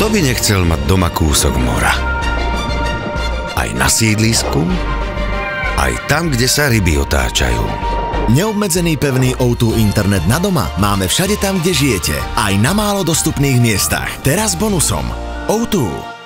Kto by nechcel mať doma kúsok mora? Aj na sídlisku, aj tam, kde sa ryby otáčajú. Neobmedzený pevný O2 internet na doma máme všade tam, kde žijete. Aj na málo dostupných miestach. Teraz bonusom. O2.